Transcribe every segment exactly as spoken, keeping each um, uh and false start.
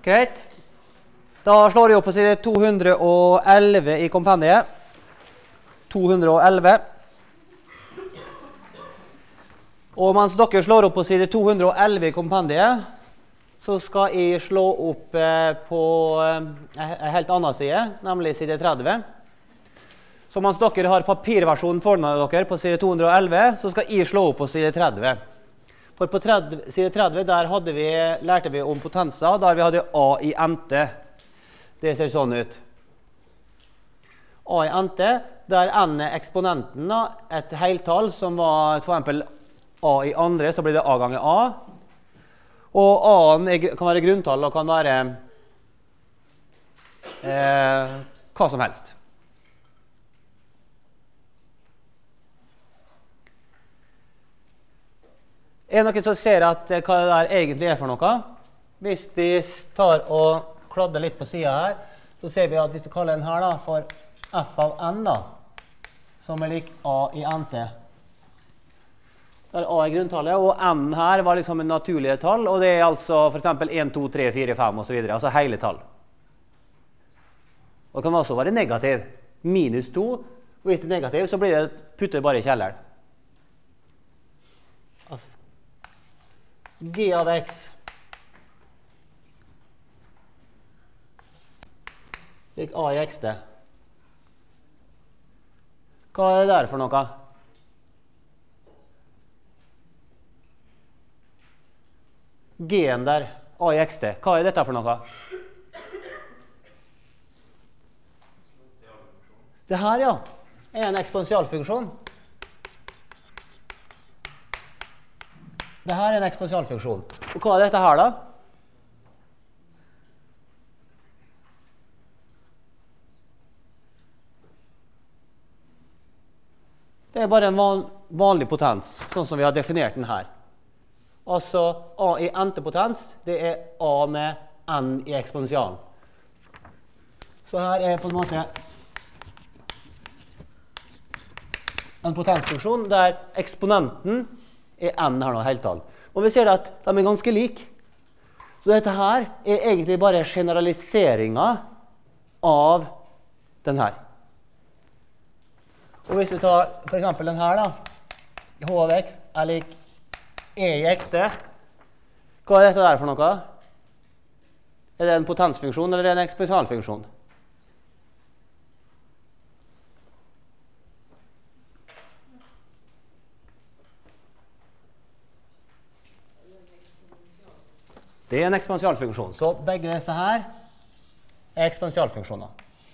Greit. Da slår jeg opp på side to hundre og elleve i kompendiet. to hundre og elleve. Og mens dere slår opp på side to hundre og elleve i kompendiet, så skal jeg slå opp på en helt annen side, nemlig side tretti. Så mens dere har papirversjonen foran dere på side to hundre og elleve, så skal jeg slå opp på side tretti. For på tretti, side tretti der hadde vi, lærte vi om potenser, der vi hadde A i ente. Det ser sånn ut. A i ente, der n er eksponenten, da, et heltall som var for eksempel A i andre, så blir det A ganger A. Og A-en kan være grunntall og kan være eh, hva som helst. Er det noen som ser at, hva det der egentlig er for noe? Hvis vi tar og kladder litt på siden her, så ser vi at hvis du kaller den her da, for f av n, da, som er lik A i nt. Der A er grunntallet, og n her var liksom en naturlige tall, og det er altså for eksempel en, to, tre, fire, fem og så videre, altså hele tall. Og det kan også være negativ, minus to, og hvis det er negativ så blir det putter bare i kjelleren. G av x lik A i xt. Hva er det der for noe? G-en der, A i xt. Hva er dette for noe? Det her, ja, er en eksponentialfunksjon. Dette er en eksponentialfunksjon. Og hva er dette her da? Det er bare en van vanlig potens, sånn som vi har definert den her. Altså A i ente potens, det er A med n i eksponentialen. Så her er på en måte en potensfunksjon der eksponenten er n her nå, heltall. Og vi ser at de er ganske like. Så dette her er egentlig bare generaliseringen av den her. Og hvis vi tar for eksempel den her da, h av x er lik e i xt. Hva er dette der for noe? Er det en potensfunksjon eller er det en eksponentialfunksjon? Det er en eksponentialfunksjon, så begge disse her er eksponentialfunksjoner.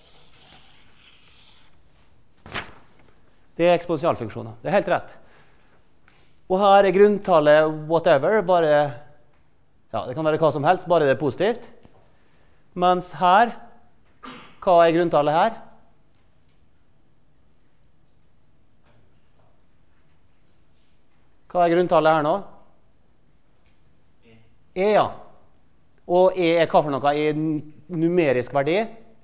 Det er eksponentialfunksjoner, det er helt rett. Og her er grunntallet whatever, bare, ja, det kan være hva som helst, bare det er positivt. Mens her, hva er grunntallet her? Hva er grunntallet her nå? E, ja. Og E er hva for noe i numerisk verdi?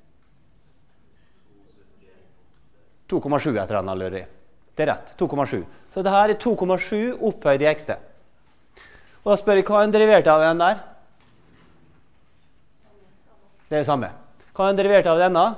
to komma sju etter denne lurer. Det er rett, to komma sju. Så dette er to komma sju opphøyd i xt. Og da spør jeg, hva er en derivert av den der? Det er det samme. Hva er en derivert av denne?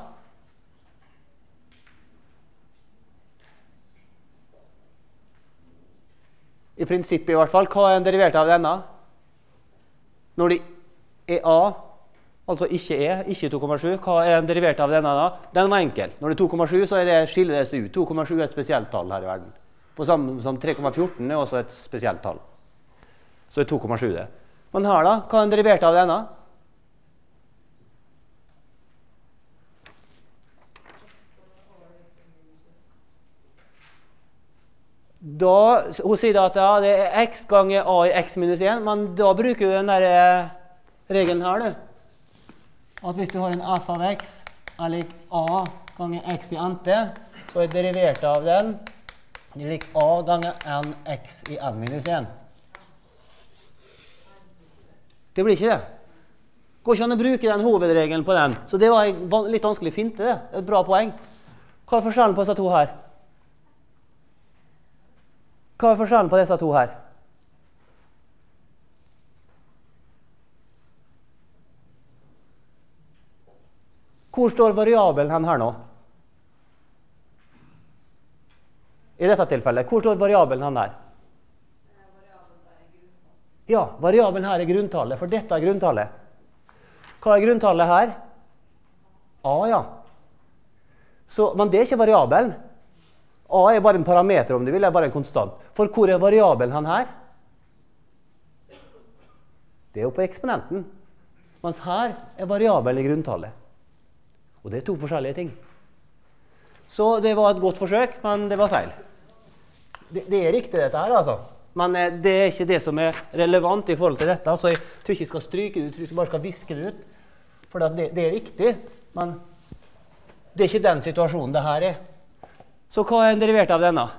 I prinsippet i hvert fall. Hva er en derivert av denne? Når det er A, altså ikke E, ikke to komma sju, hva er en derivert av denne da? Den var enkel. Når det er to komma sju, så er det skiller det seg ut. to komma sju er et spesielt tall her i verden. På samme som tre komma fjorten er også et spesielt tall. Så er to komma sju det. Men her da, hva er en derivert av denne? Da, hun sier at ja, det er x ganger a i x minus en, men da bruker du den der eh, regelen her, du. At hvis du har en f av x er lik a ganger x i nt, så er derivert av den lik a ganger n x i n minus en. Det blir ikke det. Går ikke an å bruke den hovedregelen på den, så det var litt vanskelig å finne det. Det er et bra poeng. Hva er forskjellen på disse to her? Hva er forskjellen på disse to her? Hvor står variabelen hen her nå? I dette tilfellet, hvor står variabelen hen her? Ja, variabelen her er grunntallet, for dette er grunntallet. Hva er grunntallet her? A, ja. Så, men det er ikke variabelen. A er bare en parameter, om du vil, er bare en konstant. For hvor er variabelen hen her? Det er jo på eksponenten. Mens her er variabelen i grunntallet. Og det er to forskjellige ting. Så det var et godt forsøk, men det var feil. Det, det er riktig dette her, altså. Men eh, det er ikke det som er relevant i forhold til dette. Så jeg tror ikke jeg skal stryke det ut, jeg bare skal viske det ut. For det, det er riktig, men det er ikke den situasjonen det her er. Så hva er en derivert av denne?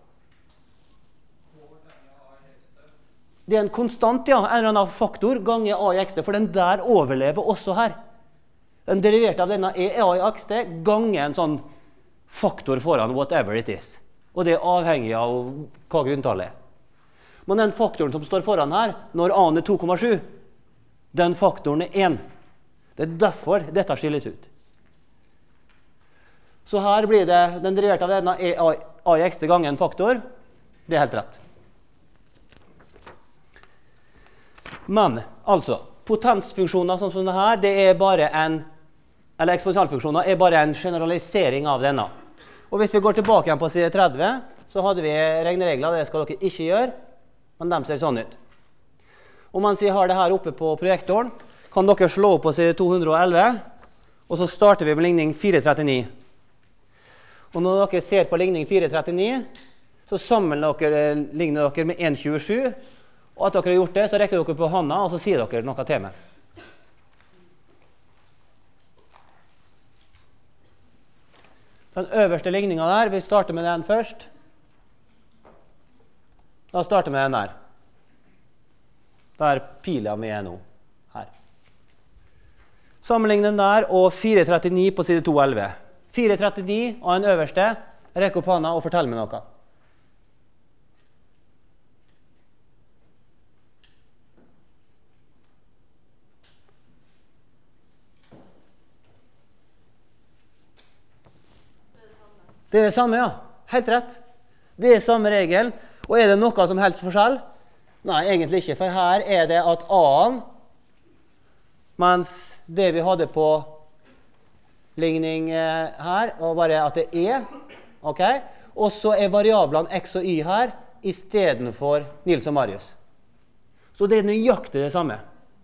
Det er en konstant, ja, en eller annen faktor ganger a i x t, for den der overlever også her. Den deriverte av denne er a i x t ganger en sånn faktor foran whatever it is. Og det er avhengig av hva grunntallet er. Men den faktoren som står foran her, når a er to komma sju, den faktoren er én. Det er derfor dette skilles ut. Så her blir det, den deriverte av denne er a, a i x t ganger en faktor. Det er helt rett. Men, altså, potensfunksjoner sånn som dette her, det er bare en, eller eksponentialfunksjoner er bare en generalisering av denne. Og hvis vi går tilbake igjen på side tretti, så hadde vi regneregler, det skal dere ikke gjøre, men de ser sånn ut. Og mens jeg har det her oppe på projektoren, kan dere slå opp på side to hundre og elleve, og så starter vi med ligning fire trettini. Og når dere ser på ligning fire trettini, så sammenligner dere, ligner dere med en komma tjuesju, og at dere har gjort det, så rekker dere på hånda, og så sier dere noe til meg. Den øverste ligningen der, vi starter med den først. Da starter vi med den der. Der piler vi er nå. Her. Sammenlign den der og fire trettini på side to elleve. fire trettini og den øverste, rekk opp hånda og fortell meg noe. Det er det samme, ja. Helt rett. Det er samme regel. Og er det noe som helst forskjell? Nei, egentlig ikke. For her er det at a-en, mens det vi hadde på ligning her, var bare at det er. Ok? Og så er variablene x og y her, i stedet for Nils og Marius. Så det er nøyaktig det samme.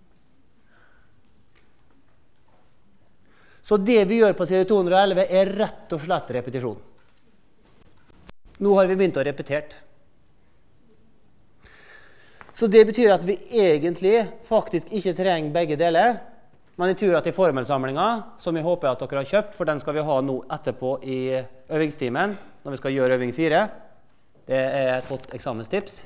Så det vi gjør på side to hundre og elleve er rett og slett repetisjon. Nå har vi begynt å repetert. Så det betyr at vi egentlig faktisk ikke trenger begge deler, men jeg tror at i formelsamlingen, som jeg håper at dere har kjøpt, for den skal vi ha nå etterpå i øvingstimen, når vi skal gjøre øving fire, det er et godt eksamenstips,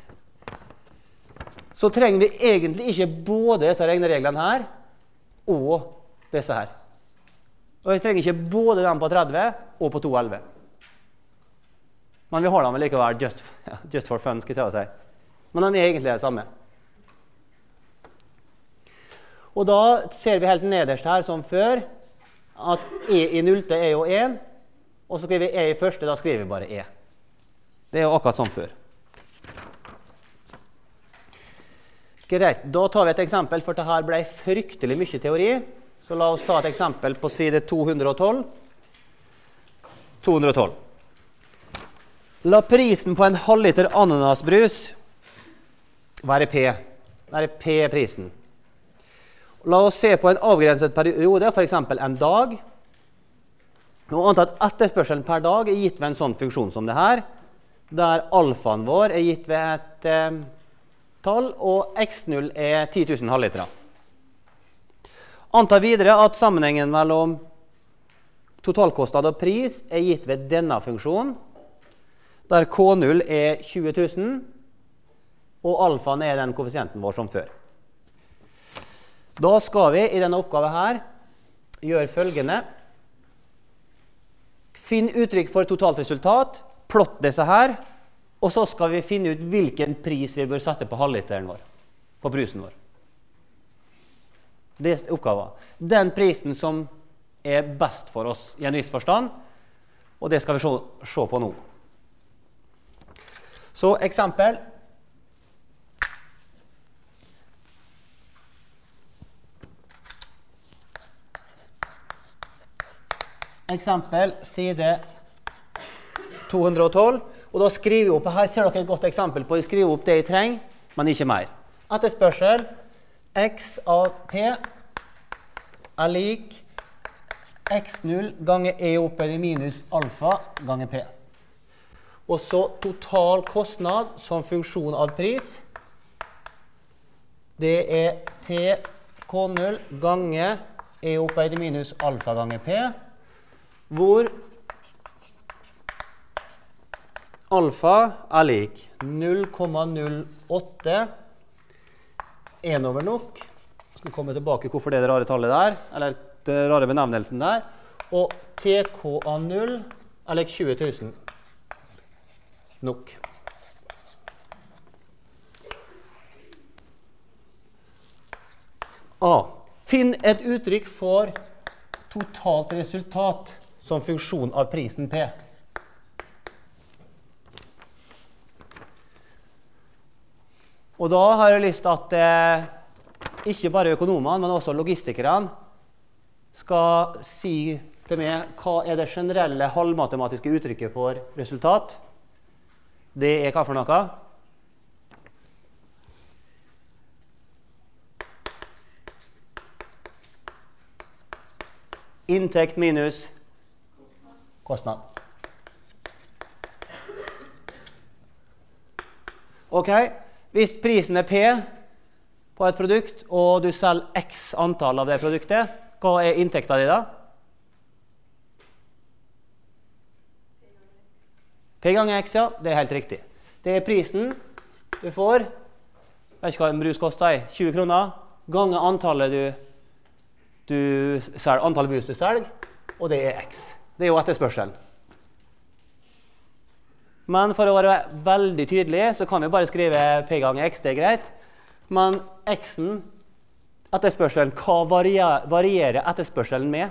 så trenger vi egentlig ikke både disse regnereglene her, og disse her. Og vi trenger ikke både dem på tretti og på to elleve. Men vi har dem likevel just, just for fun, skal jeg ta å si. Men de er egentlig det samme. Og da ser vi helt nederst her, som før, at e i nullte er jo én, og så skriver vi e i første, da skriver vi bare e. Det er jo akkurat som før. Greit, da tar vi et eksempel, for dette ble fryktelig mye teori. Så la oss ta et eksempel på side to hundre og tolv. to hundre og tolv. La prisen på en halvliter ananasbrus være P. Være P-prisen. La oss se på en avgrenset periode, for eksempel en dag. Og anta at etterspørselen per dag er gitt ved en sånn funksjon som det her, der alfaen vår er gitt ved et eh, tall, og x null er ti tusen halvliter. Anta videre at sammenhengen mellom totalkostnad og pris er gitt ved denne funksjonen, der k null er tjue tusen, og alfaen er den koeffisienten vår som før. Da skal vi i denne oppgaven her gjøre følgende. Finn uttrykk for totalt resultat, plott disse her, og så skal vi finne ut hvilken pris vi bør sette på halvliteren vår, på brusen vår. Det er oppgaven. Den prisen som er best for oss i en viss forstand, og det skal vi se, se på nå. Så eksempel. Eksempel, side to hundre og tolv, og da skriver vi opp, her ser dere et godt eksempel på, jeg skriver opp det jeg trenger, men ikke mer. Etterspørsel, x av p er lik x null ganger e opphøyd i minus alfa ganger p. Og så total kostnad som funksjon av pris, det er t k null ganger e opphøyd i minus alfa ganger p, hvor alfa er lik null komma null åtte, en over nok. Jeg skal komme tilbake hvorfor det er det rare tallet der, eller det rare benevnelsen der. Og tk av null er lik tjue tusen nok. A. Finn et uttrykk for totalt resultat som funksjon av prisen P. Og da har jeg lyst til at eh, ikke bare økonomene, men også logistikerne skal si til meg hva er det generelle halvmatematiske uttrykket for resultat. Det er hva for noe? Inntekt minus kostnad. Ok, hvis prisen er P på et produkt, og du selger X antall av det produktet, hva er inntekten din da? P ganger X, ja, det er helt riktig. Det er prisen du får, jeg vet ikke hva en brus koster, tjue kroner, ganger antallet du, du selger, antallet brus du selger, og det er X. Det er jo etterspørselen. Men for å være veldig tydelig, så kan vi bare skrive P ganger X, det er greit. Men X-en, etterspørselen, hva varierer etterspørselen med?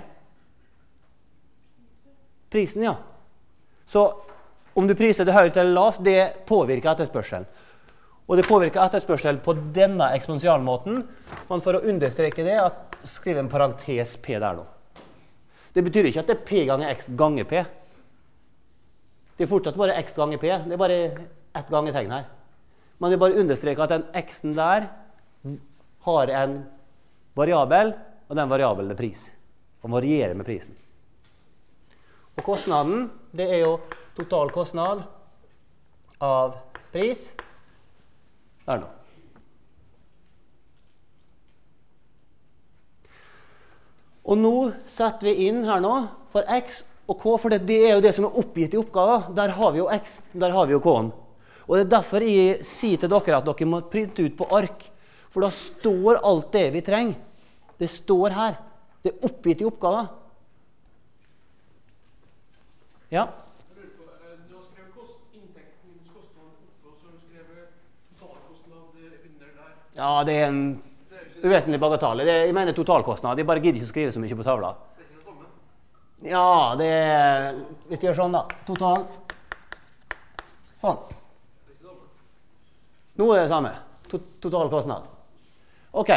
Prisen, ja. Så om du priser det høyt eller lavt, det påvirker etterspørselen. Og det påvirker etterspørselen på denne eksponentialmåten. Men for å understreke det, at skriv en parentes P der nå. Det betyr ikke at det er P ganger X ganger P. Det er fortsatt bare X ganger P. Det er bare ett gangetegn her. Men det bare understreker at den X-en der har en variabel, og den variabelen er pris. Og varierer med prisen. Og kostnaden, det er jo total kostnad av pris. Der nå. Og nå setter vi inn her nå for X og K, for det, det er jo det som er oppgitt i oppgaven. Der har vi jo X, der har vi jo K-en. Og det er derfor jeg sier til dere at dere må printe ut på ark, for da står alt det vi trenger. Det står her. Det er oppgitt i oppgaven. Ja? Du har skrevet inntekt minus kostnad oppe, og så har du skrevet totalkostnad under der. Ja, det er en uvesentlig bagatale. Det, jeg mener totalkostnad. Jeg bare gidder ikke å skrive så mye på tavla. Det er ikke det samme? Ja, det er, hvis du gjør sånn da. Total. Sånn. Det er ikke det samme. Nå er det samme. To, total kostnad. Ok.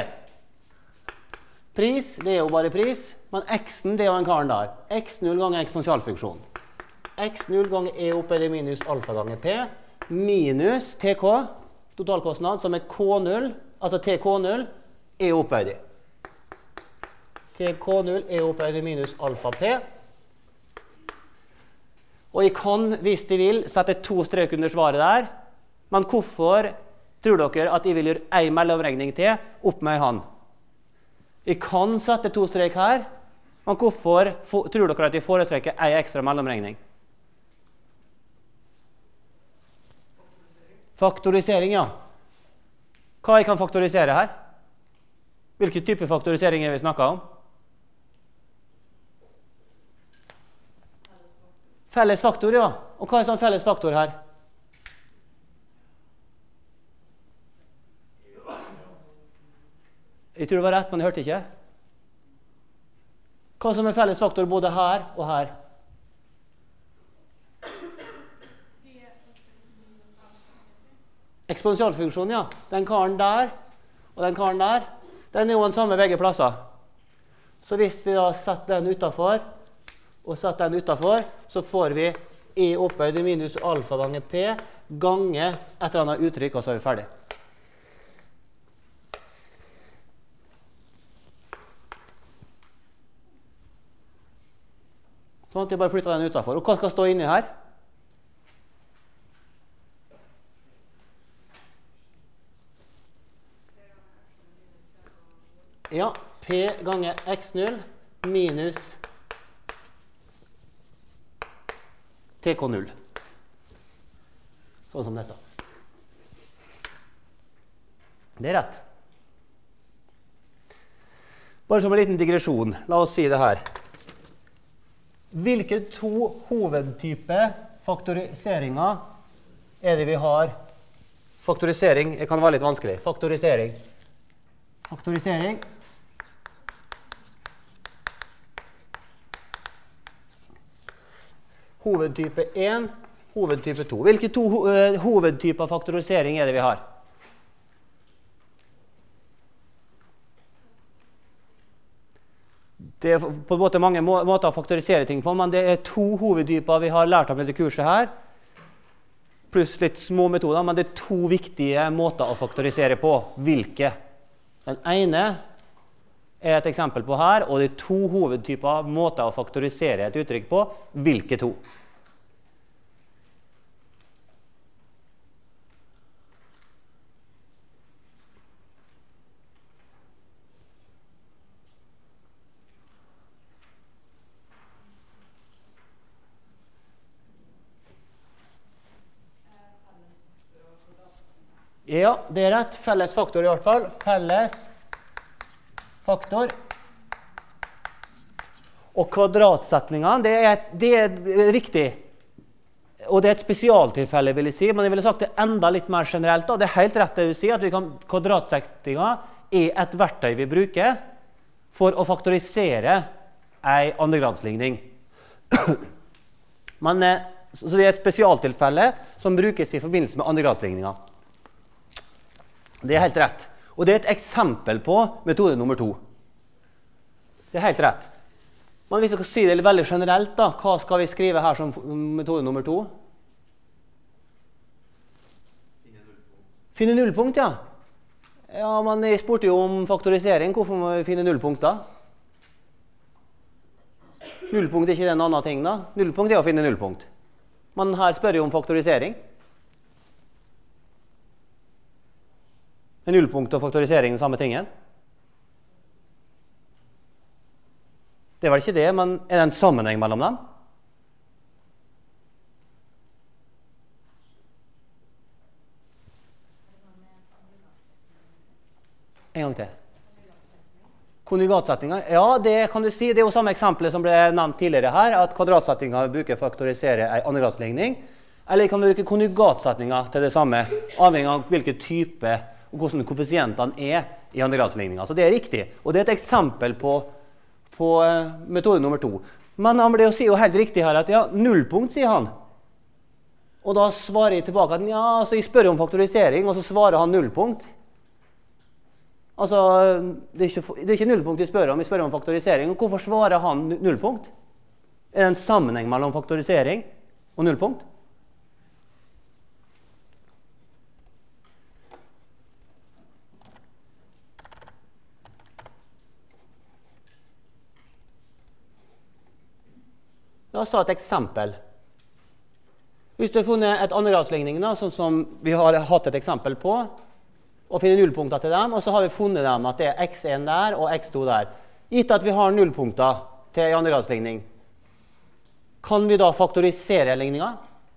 Pris, det er jo bare pris. Men X-en, det er jo en karen der. X null ganger eksponentialfunksjon. X null ganger E opphøyd i minus alfa ganger P. Minus T K, totalkostnad, som er K null, altså T K null, E opphøyd i. T K null, E opphøyd i minus alfa P. Og jeg kan, hvis de vil, sette to strek under svaret der. Men hvorfor tror dere at jeg vil gjøre en mellomregning til opp med en hand? Jeg kan sette to strek her, men hvorfor tror dere at jeg foretrekker en ekstra mellomregning? Faktorisering, ja. Hva jeg kan faktorisere her? Hvilken type faktorisering er vi snakket om? Felles faktor, ja. Og hva er sånn felles faktor her? Jeg tror det var rett, men jeg hørte ikke. Hva som er felles faktor både her og her? Eksponentialfunksjonen, ja. Den karen der og den karen der, den er jo den samme begge plasser. Så hvis vi da setter den utenfor, og setter den utenfor, så får vi E opphøyd minus alfa ganger P ganger et eller annet uttrykk, og så er vi ferdig. Sånn at jeg bare flytter den utenfor. Og hva skal stå inni her? Ja, P ganger x null minus T K null. Sånn som dette. Det er rett. Bare som en liten digresjon, la oss si det her. Hvilke to hovedtyper faktoriseringer er det vi har? Faktorisering, det kan være litt vanskelig. Faktorisering. Faktorisering. Hovedtype én, hovedtype to. Hvilke to uh, hovedtyper faktorisering er det vi har? Det er på en måte mange må måter å faktorisere ting på, men det er to hovedtyper vi har lært om i dette kurset her, pluss litt små metoder, men det er to viktige måter å faktorisere på. Hvilke? Den ene er et eksempel på her, og det er to hovedtyper måter å faktorisere et uttrykk på. Hvilke to? Ja, det er rett. Felles faktor i hvert fall. Felles faktor. Og kvadratsetningen, det er, det er riktig. Og det er et spesialtilfelle, vil jeg si, men jeg ville sagt det enda litt mer generelt. Da. Det er helt rett det du sier, at vi kan, kvadratsetningen er et verktøy vi bruker for å faktorisere en andregradsligning. Men, så det er et spesialtilfelle som brukes i forbindelse med andregradsligninger. Det er helt rett. Og det er et eksempel på metode nummer to. Det er helt rett. Men hvis jeg skal si det veldig generelt, da, hva skal vi skrive her som metode nummer to? Finne nullpunkt. Finne nullpunkt, ja. Ja, men jeg spurte jo om faktorisering. Hvorfor må vi finne nullpunkt da? Nullpunkt er ikke en annen ting da. Nullpunkt er å finne nullpunkt. Men her spør jeg om faktorisering. Er nullpunkt og faktorisering den samme tingen? Det er vel ikke det, men er det en sammenheng mellom dem? En gang til. Konjugatsetninger? Ja, det kan du si. Det er jo samme eksempel som ble nevnt tidligere her, at kvadratsetninger bruker for å faktorisere en andregradsligning. Eller kan vi bruke konjugatsetninger til det samme, avhengig av hvilken type og hvordan koeffisientene er i andregradsligninger. Så det er riktig. Og det er et eksempel på, på uh, metode nummer to. Men han ble jo, sier jo helt riktig her at ja, nullpunkt, sier han. Og da svarer jeg tilbake at ja, altså jeg spør om faktorisering, og så svarer han nullpunkt. Altså, det er ikke, det er ikke nullpunkt jeg spør om, jeg spør om faktorisering. Og hvorfor svarer han nullpunkt? Er det en sammenheng mellom faktorisering og nullpunkt? La oss ta et eksempel. Hvis du har funnet et andregradsligning, sånn som vi har hatt et eksempel på, og finner nullpunkter til dem, og så har vi funnet dem at det er x én der og x to der. Gitt at vi har nullpunkter til en andregradsligning, kan vi da faktorisere ligninga?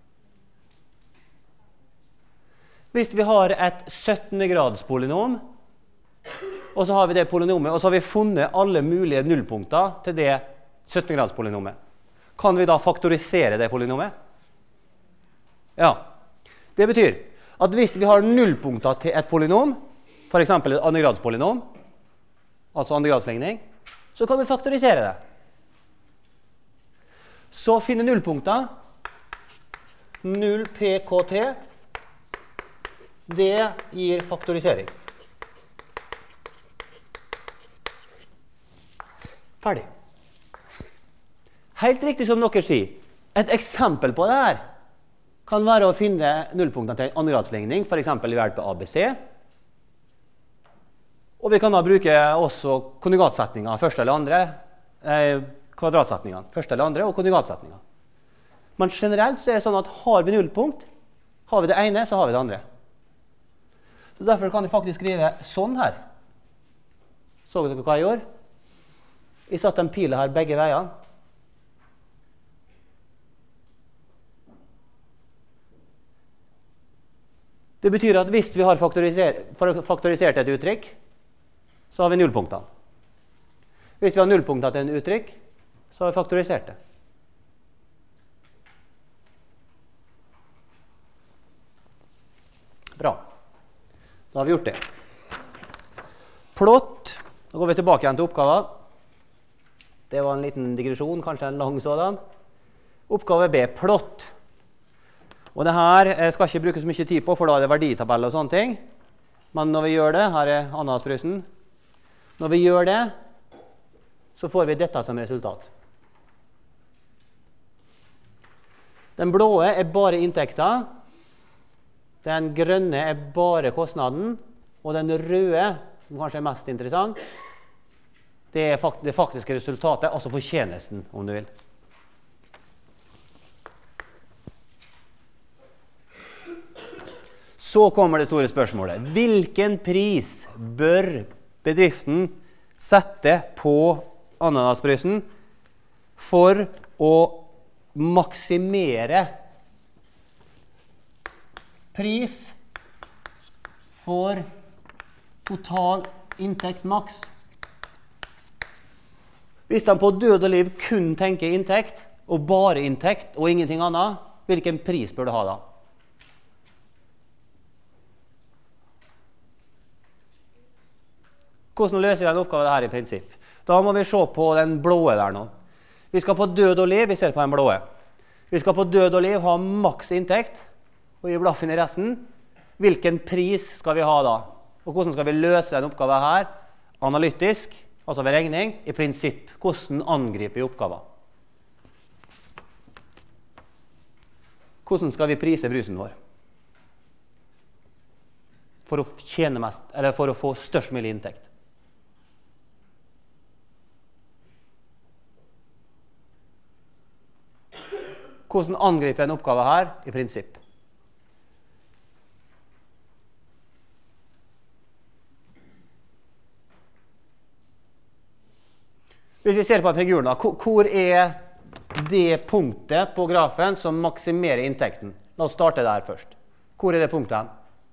Hvis vi har et syttende grads polynom, og så har vi det polynomet, og så har vi funnet alle mulige nullpunkter til det syttende grads polynomet. Kan vi da faktorisere det polynomet? Ja. Det betyr at hvis vi har nullpunkter til et polynom, for eksempel et andregradspolynom, altså andregradsligning, så kan vi faktorisere det. Så finne nullpunkter. null P K T. Det gir faktorisering. Ferdig. Helt riktig som dere sier. Et eksempel på det her kan være å finne nullpunktene til en andregradsligning, for eksempel ved hjelp av A B C. Og vi kan da bruke også konjugatsetninger, første eller andre, eh, kvadratsetningene, første eller andre, og konjugatsetninger. Men generelt så er det sånn at har vi nullpunkt, har vi det ene, så har vi det andre. Så derfor kan jeg faktisk skrive sånn her. Så dere hva jeg gjorde? Jeg satt en pile her begge veiene. Det betyr at hvis vi har faktoriser- faktorisert et uttrykk, så har vi nullpunktene. Hvis vi har nullpunkter til en uttrykk, så har vi faktorisert det. Bra. Da har vi gjort det. Plott. Da går vi tilbake igjen til oppgaven. Det var en liten digresjon, kanskje en lang sådan. Oppgave B, plott. Og det her skal jeg ikke bruke så mye tid på, for da er det verditabeller og sånne ting. Men når vi gjør det, her er ananasbrusen. Når vi gjør det, så får vi dette som resultat. Den blå er bare inntekten. Den grønne er bare kostnaden. Og den røde, som kanskje er mest interessant, det er fakt- det faktiske resultatet, altså fortjenesten, om du vil. Så kommer det store spørsmålet. Hvilken pris bør bedriften sette på ananasbrusen for å maksimere pris for total inntekt maks? Hvis de på død og liv kun tenker inntekt, og bare inntekt, og ingenting annet, hvilken pris bør du ha da? Hvordan løser vi en oppgave her i prinsipp? Da må vi se på den blåe der nå. Vi skal på død og liv, vi ser på den blåe. Vi skal på død og liv ha maks inntekt, og gi blaffen i resten. Hvilken pris skal vi ha da? Og hvordan skal vi løse en oppgave her? Analytisk, altså ved regning, i prinsipp. Hvordan angriper vi oppgaven? Hvordan skal vi prise brusen vår? For å tjene mest, eller for å få størst mulig inntekt. Hvordan angriper en oppgave her i prinsipp? Hvis vi ser på figuren, hvor er det punktet på grafen som maksimerer inntekten? La oss starte der først. Hvor er det punktet?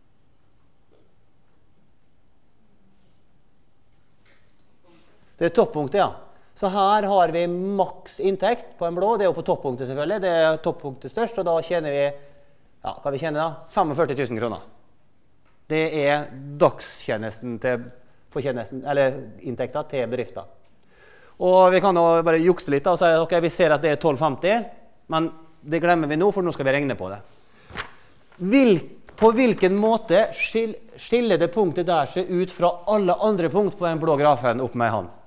Det er toppunktet, ja. Så her har vi maks inntekt på en blå. Det er jo på toppunktet selvfølgelig. Det er toppunktet størst, og da tjener vi, ja, hva vi tjener da? femogførti tusen kroner. Det er dagstjenesten til fortjenesten, eller inntekten til bedriften. Og vi kan jo bare jukse litt da, og si at okay, vi ser at det er tolv femti, men det glemmer vi nå, for nå skal vi regne på det. Vil, på hvilken måte skil, skiller det punktet der seg ut fra alle andre punkt på den blå grafen opp med hånd?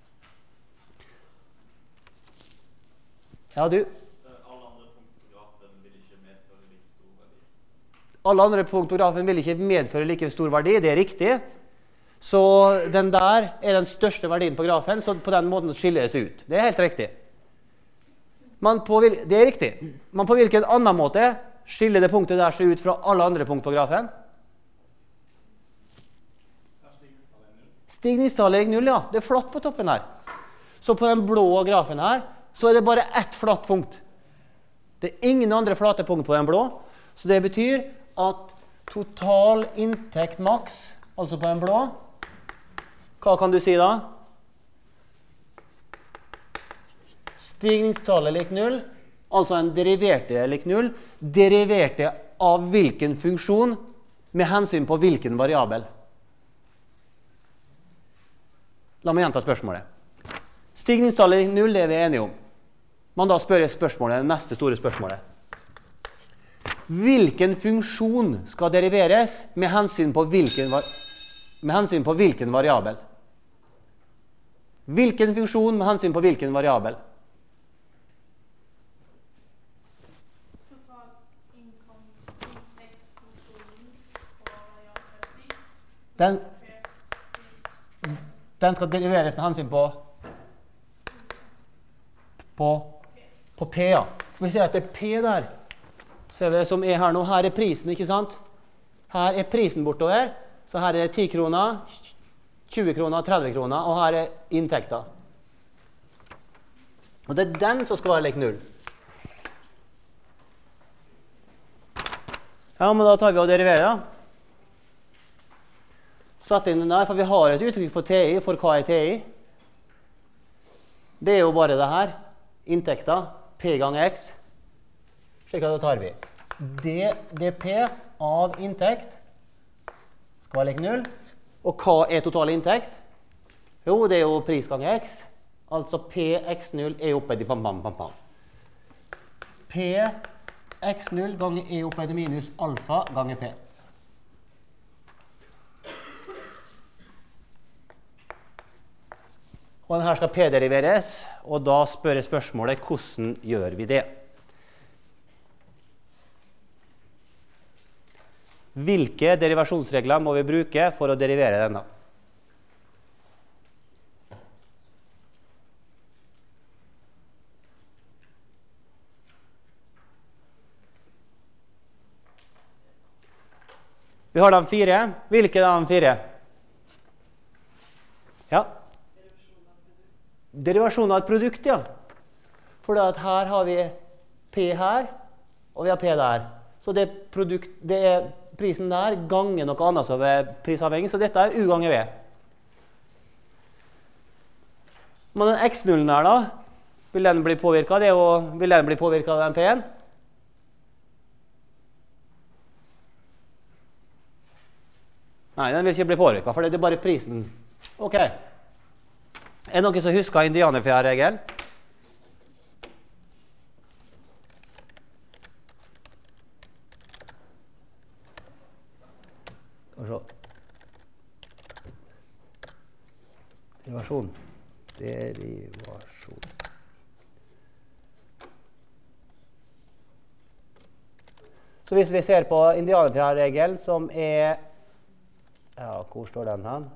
Ja, du? Alle andre punkt på grafen vil ikke medføre like stor verdi. Alle andre punkt på grafen vil ikke medføre like stor verdi, det er riktig. Så den der er den største verdien på grafen, så på den måten skiller det seg ut. Det er helt riktig. Men på, det er riktig. Men på hvilken annen måte skiller det punktet der seg ut fra alle andre punkt på grafen? Stigningstallet er null, ja. Det er flatt på toppen her. Så på den blå grafen her, så er det bare ett flatt punkt. Det er ingen andre flate punkt på den blå. Så det betyr at total inntekt maks, altså på den blå, hva kan du si da? Stigningstallet lik null, altså en deriverte lik null, deriverte av hvilken funksjon med hensyn på hvilken variabel. La meg gjenta spørsmålet. Stigningstallet lik null, det er vi enige om. man da spør spørsmålet, det neste store spørsmålet. Hvilken funksjon skal deriveres med hensyn på hvilken, med hensyn på hvilken variabel? Hvilken funksjon med hensyn på hvilken variabel? Total inkomst, inntektsfunksjonen på variabel pris. Den, den skal deriveres med hensyn på på, på P, ja. Vi ser at det er P der. Ser vi det som er her nå? Her er prisen, ikke sant? Her er prisen bortover. Så her er det ti kroner, tjue kroner, tretti kroner, og her er inntekter. Og det er den som skal være lik null. Ja, men da tar vi og deriverer, da. Sett inn den der, for vi har et uttrykk for T I, for hva er T I? Det er jo bare det her. Inntekter, P ganger X. Slik at da tar vi. D D P av inntekt skal være lik null. Og hva er total inntekt? Jo, det er jo pris ganger X. Altså P X null er opphøyd i pam, pam, pam, pam. P X null ganger E opphøyd i minus alfa ganger P. Og denne skal P-deriveres, og da spør jeg spørsmålet, hvordan gjør vi det? Hvilke derivasjonsregler må vi bruke for å derivere denne? Vi har de fire. Hvilke er de fire? Ja. Derivasjon av et produkt, ja. For her har vi P her, og vi har P der. Så det, produkt, det er prisen der ganger noe annet som er prisavhengig, så dette er U ganger V. Men den X nullen her da, vil den bli påvirket? Det er jo, vil den bli påvirket av den P-en? Nei, den vil ikke bli påvirket, for det er bare prisen. Ok. Er det noen som husker indianerfjærregelen? Derivasjon. Derivasjon. Så hvis vi ser på indianerfjærregelen, som er... Ja, hvor står den her?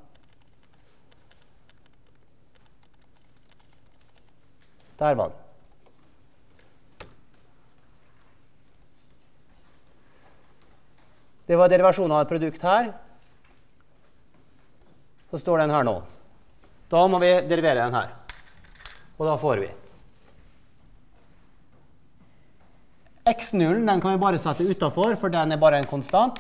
Der var den. Det var derivasjonen av et produkt her. Så står den her nå. Da må vi derivere den her. Og da får vi. X nullen den kan vi bare sette utenfor, for den er bare en konstant.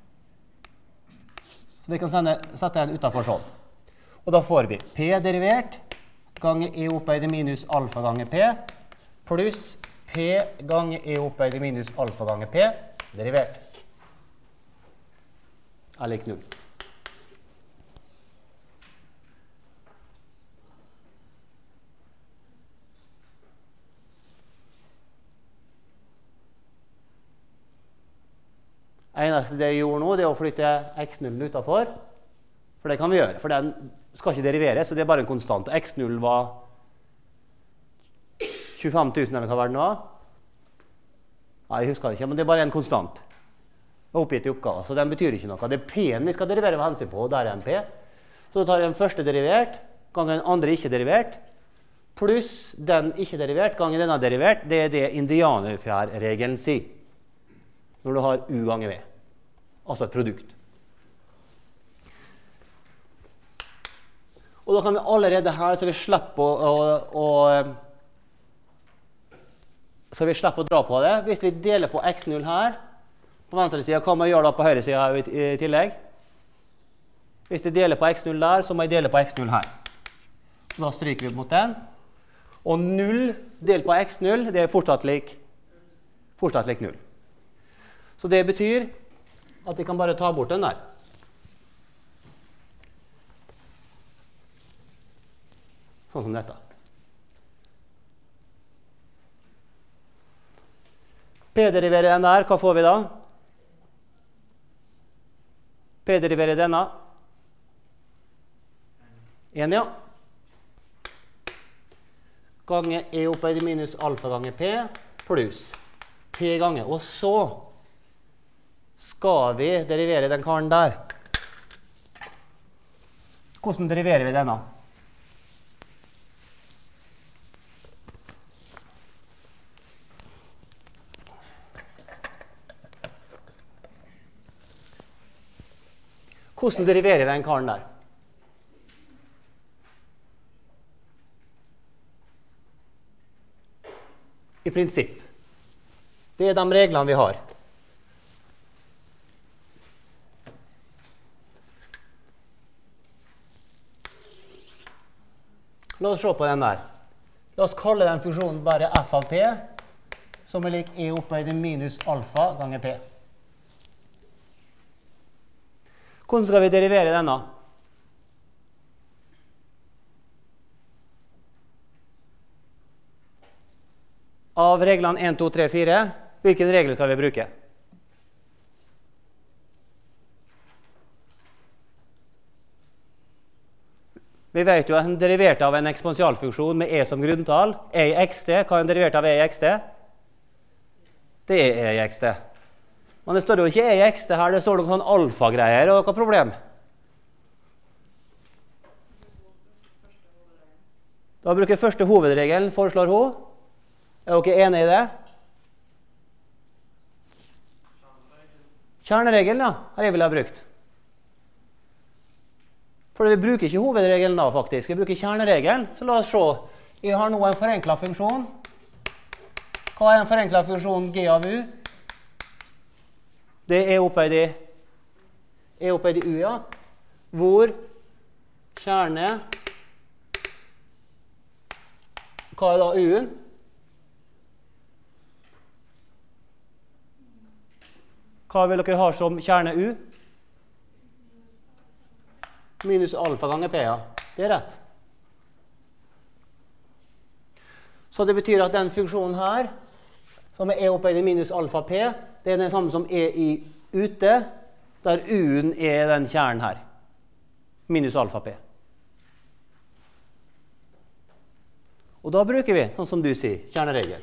Så vi kan sende, sette den utenfor sånn. Og da får vi P derivert ganger E opphøyd i minus alfa ganger P, pluss P ganger E opphøyd i minus alfa ganger P, derivert. Er lik null. Eneste det jeg gjorde nå, det er å flytte X nullen utenfor, for det kan vi gjøre, for den skal ikke deriveres, så det er bare en konstant. X null var tjuefem tusen eller hva var det nå? Nei, jeg husker det ikke, men det er bare en konstant. Det er oppgitt i oppgaven, så den betyr ikke noe. Det er P-en vi skal derivere med hensyn på, og der er en P. Så da tar jeg den første derivert, ganger den andre ikke derivert, pluss den ikke derivert, ganger denne derivert. Det er det indianerfjærregelen sier. Når du har U ganger V. Altså et produkt. Og da kan vi allerede her, så vi slipper å, å, å, så vi slipper å dra på det. Hvis vi deler på X null her, på venstre siden, hva må jeg gjøre da på høyre siden i, i tillegg? Hvis jeg deler på X null der, så må jeg dele på X null her. Da stryker vi mot den. Og null delt på X null, det er fortsatt lik, fortsatt lik null. Så det betyr at vi kan bare ta bort den der. Sånn som dette. P-deriverer den der, hva får vi da? P-deriverer denne. En, ja. Gange E opphøyd i minus alfa ganger P, pluss P ganger. Og så skal vi derivere den karen der. Hvordan deriverer vi denne? Hvordan deriverer vi den karen der? I prinsipp. Det er de reglene vi har. La oss se på den der. La oss kalle den funksjonen bare f av p, som er lik e opphøyd i minus alfa ganger p. Hvordan skal vi derivere denne? Av reglene en, to, tre, fire, hvilken regel skal vi bruke? Vi vet jo at en derivert av en eksponentialfunksjon med e som grunntall, e i xt, hva er en derivert av e i xt? Det er e i xt. Men det står jo ikke e i xt her, det står noen sånn alfa-greier, og hva er problemet? Da bruker jeg første hovedregelen, foreslår hun. Er dere enige i det? Kjerneregelen, ja, har jeg vil ha brukt. For vi bruker ikke hovedregelen da, faktisk. Vi bruker kjerneregelen, så la oss se. Jeg har nå en forenklet funksjon. Hva er en forenklet funksjon g av u? Det er opphøyd i, er opphøyd i u, ja. Hvor kjerne, hva er da u-en? Hva vil dere ha som kjerne u? Minus alfa ganger p, ja. Det er rett. Så det betyr at den funksjonen her, som er e opphøyd i minus alfa p, det er den samme som e i ute, der u-en er den kjernen her. Minus alfa p. Og da bruker vi, sånn som du sier, kjerneregel.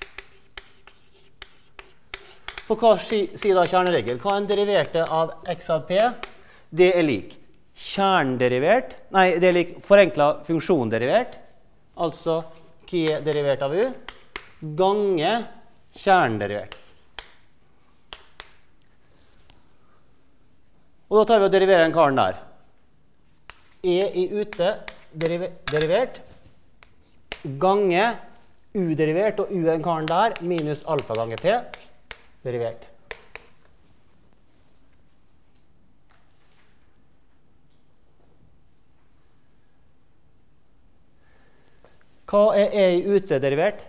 For hva sier da kjerneregel? Hva er en deriverte av x av p? Det er lik kjernderivert, nei, det er lik forenklet funksjonderivert, altså g derivert av u, gange kjernderivert. Og da tar vi og deriverer en karen der. E i ute derivert, gange u derivert, og u er en karen der, minus alfa ganger p, derivert. Hva er e i ute derivert?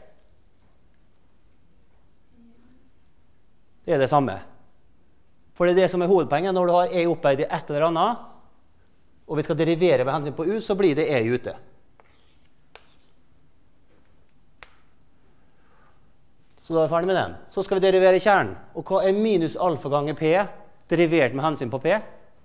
Det er det samme. For det er det som er hovedpoenget. Når du har e opphøyd i et eller annet, og vi skal derivere med hensyn på u, så blir det e i ute. Så da er vi ferdig med den. Så skal vi derivere kjernen. Og hva er minus alfa ganger p, derivert med hensyn på p?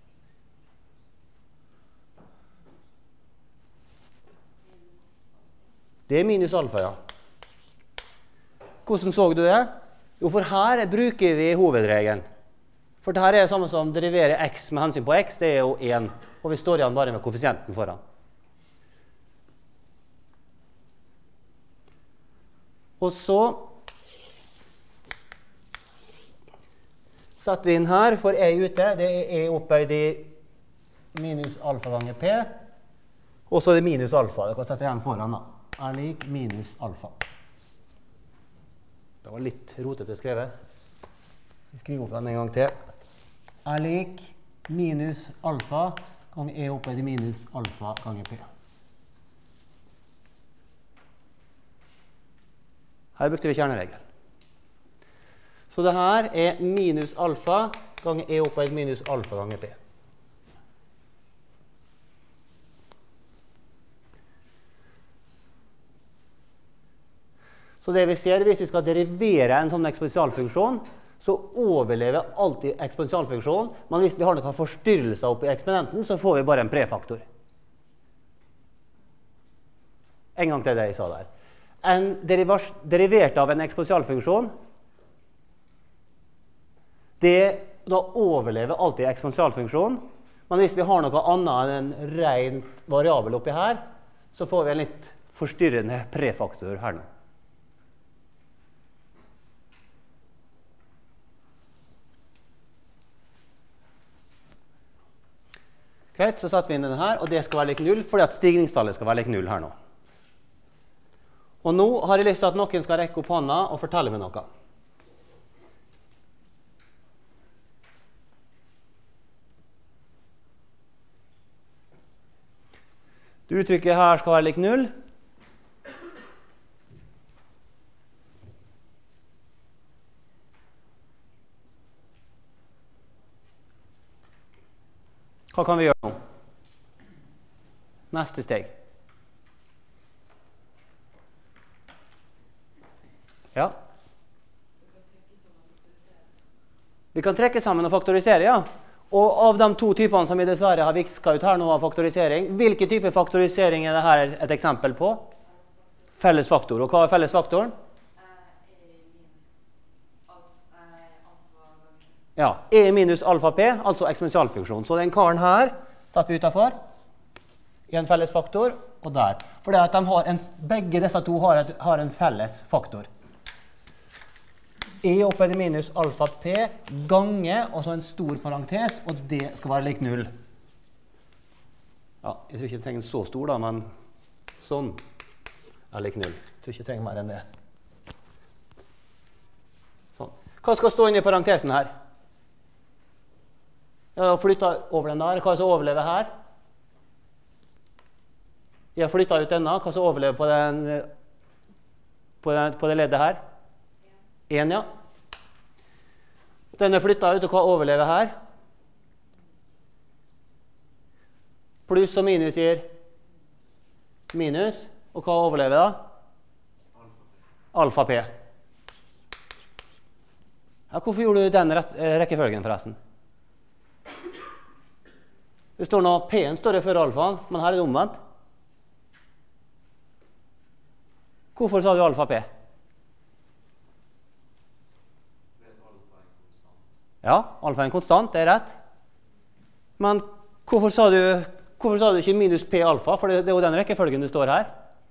Det er minus alfa, ja. Hvordan så du det? Jo, for her bruker vi hovedregelen. For dette er det samme som derivere x med hensyn på x, det er jo én, og vi står igjen bare med koeffisienten foran. Og så setter vi inn her, for e ute, det er e opphøyd i minus alfa ganger p, og så er det minus alfa, det kan sette igjen foran da. Er lik minus alfa. Det var litt rotete skrevet. Jeg skriver opp den en gang til. Er lik minus alfa ganger e opphøyd i minus alfa ganger p. Her brukte vi kjerneregel. Så det her er minus alfa ganger e opphøyd minus alfa ganger p. Så Så det vi ser, hvis vi skal derivere en sånn eksponentialfunksjon, så overlever alltid eksponentialfunksjonen, men hvis vi har noen forstyrrelser oppe i eksponenten, så får vi bare en prefaktor. En gang til det jeg sa der. En derivert av en eksponentialfunksjon, det da overlever alltid eksponentialfunksjonen, men hvis vi har noe annet enn en ren variabel oppi her, så får vi en litt forstyrrende prefaktor her nå. Greit, så setter vi inn denne her, og det skal være lik null, fordi at stigningstallet skal være lik null her nå. Og nå har jeg lyst til at noen skal rekke opp hånda og fortelle meg noe. Det uttrykket her skal være lik null. Hva kan vi gjøre nå? Neste steg. Ja. Vi kan trekke sammen og faktorisere, ja. Og av de to typene som vi dessverre har viska ut her nå av faktorisering, hvilke type faktorisering er dette et eksempel på? Felles faktor. Og hva er felles faktoren? Ja, E minus alfa P, altså eksponentialfunksjon. Så den karen her satt vi utenfor i en felles faktor, og der. For det at de har en, begge disse to har, et, har en felles faktor. E opphøyd minus alfa P gange, og så en stor parentes, og det skal være lik null. Ja, jeg tror ikke jeg trenger så stor da, men sånn er lik null. Jeg tror ikke jeg trenger mer enn det. Sånn. Hva skal stå inn i parentesen her? Jeg har flyttet over den der. Hva som overlever her? Jeg har flyttet ut denne. Hva som overlever på, den, på, den, på det leddet her? En, ja. Den er flyttet ut, og hva overlever her? Pluss og minus gir minus. Og hva overlever da? Alfa P. Ja, hvorfor gjorde du den rekkefølgen forresten? Det står nå P-en står det før alfaen, men her er det omvendt. Hvorfor sa du alfa P? Ja, alfa er en konstant, det er rett. Men hvorfor sa du, hvorfor sa du ikke minus P alfa? For det, det er jo den rekkefølgen det står her.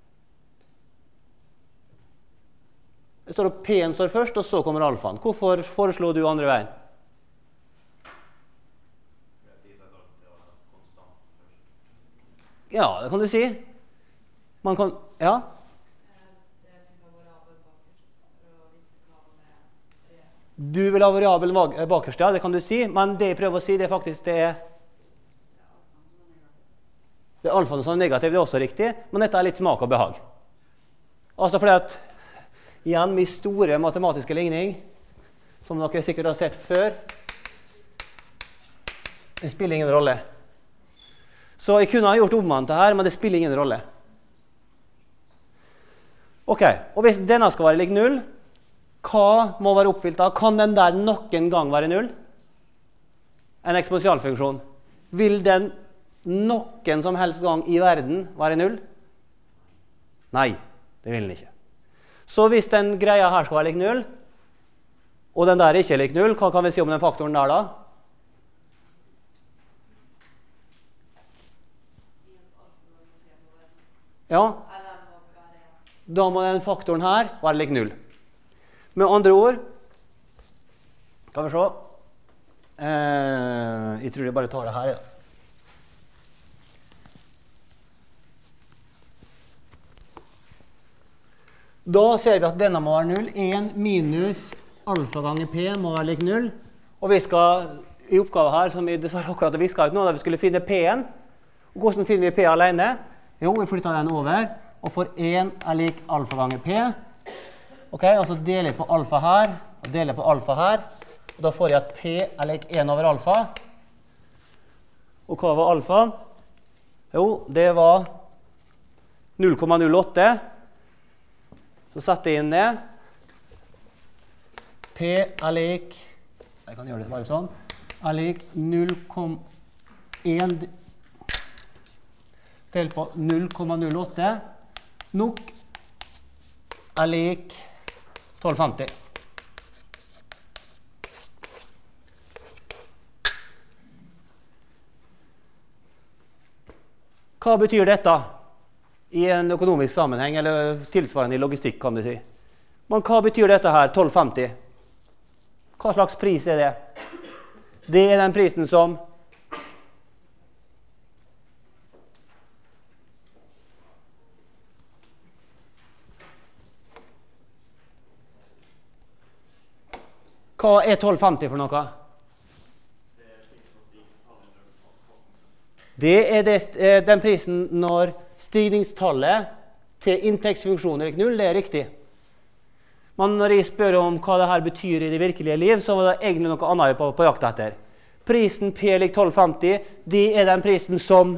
Det står at P-en står først, og så kommer alfaen. Hvorfor foreslo du andre veien? Ja, det kan du si. Man kan, ja. Du vil ha variabelen bakerst, ja, det kan du si. Men det jeg prøver å si, det er faktisk det er det er alfaen som er negativ, det er også riktig. Men dette er litt smak og behag. Altså fordi at igjen, min store matematiske ligning, som dere sikkert har sett før, det spiller ingen rolle. Så jeg kunne ha gjort omvendt det her, men det spiller ingen rolle. Ok, og hvis denne skal være lik null, hva må være oppfylt da? Kan den der noen gang være null? En eksponentialfunksjon. Vil den noen som helst gang i verden være null? Nei, det vil den ikke. Så hvis den greia her skal være lik null, og den der ikke er lik null, hva kan vi si om den faktoren der da? Ja, da må den faktoren her være lik null. Med andre ord, kan vi se, eh, jeg tror jeg bare tar det her. Ja. Da ser vi at denne må være null. en minus alfa ganger P må være lik null. Og vi skal, i oppgave her, som vi dessverre akkurat har visket ut nå, da vi skulle finne P-en. Og hvordan finner vi P alene? Jo, vi flytter den over, og for en er lik alfa ganger P. Ok, og så deler jeg på alfa her, og deler på alfa her. Og da får jeg at P er lik en over alfa. Og hva var alfa? Jo, det var null komma null åtte. Så Så setter jeg inn det. P er lik, jeg kan gjøre det bare sånn, er lik null komma en delt på null komma null åtte. Nok er lik tolv femti. Hva betyr dette i en økonomisk sammenheng, eller tilsvarende i logistikk, kan du si? Men hva betyr dette her, tolv femti? Hva slags pris er det? Det er den prisen som Hva er tolv femti for noe? Det er det, den prisen når stigningstallet til inntektsfunksjonen er null, det er riktig. Men når jeg spør om hva dette betyr i det virkelige liv, så var det egentlig noe annet på, på jakt etter. Prisen P lik tolv femti, det er den prisen som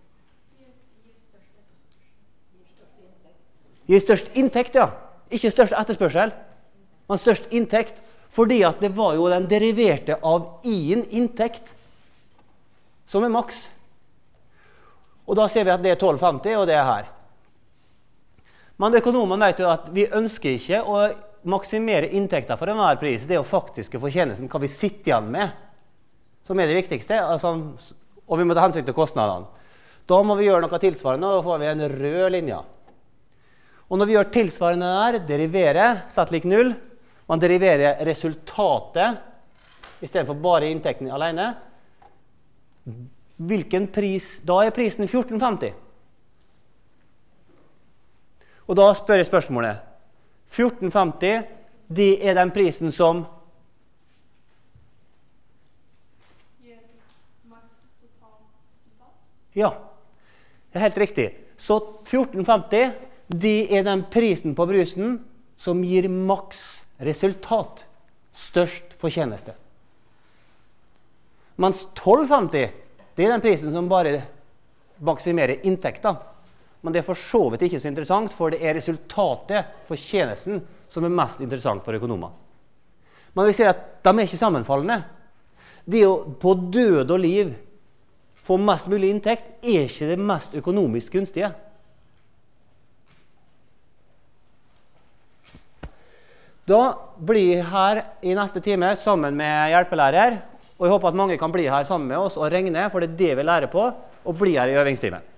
gir størst inntekt, ja. Ikke størst etterspørsel, men størst inntekt, fordi at det var jo den deriverte av i-en inntekt som er maks. Og da ser vi at det er tolv femti, og det er her. Men økonomen vet jo at vi ønsker ikke å maksimere inntekter for enhver pris. Det er jo faktiske fortjenesten, hva vi sitter igjen med, som er det viktigste. Altså, og vi må ta hensyn til kostnadene. Da må vi gjøre noe tilsvarende, og da får vi en rød linje. Og når vi gjør tilsvarende der, derivere, sett lik null, man deriverer resultatet, i stedet for bare inntekten alene. Hvilken pris? Da er prisen fjorten femti. Og da spør jeg spørsmålet. fjorten femti, det er den prisen som Gir maks total resultat? Ja, det er helt riktig. Så fjorten femti, det er den prisen på brusen som gir maks resultat, størst fortjeneste. Mens tolv femti, det er den prisen som bare maksimerer inntekter. Men det er for så vidt ikke så interessant, for det er resultatet, fortjenesten, som er mest interessant for økonomer. Men vi ser at de er ikke sammenfallende. Det å på død og liv få mest mulig inntekt er ikke det mest økonomisk gunstige. Da blir jeg her i neste time sammen med hjelpelærer, og jeg håper at mange kan bli her sammen med oss og regne, for det er det vi lærer på, og bli her i øvingstimen.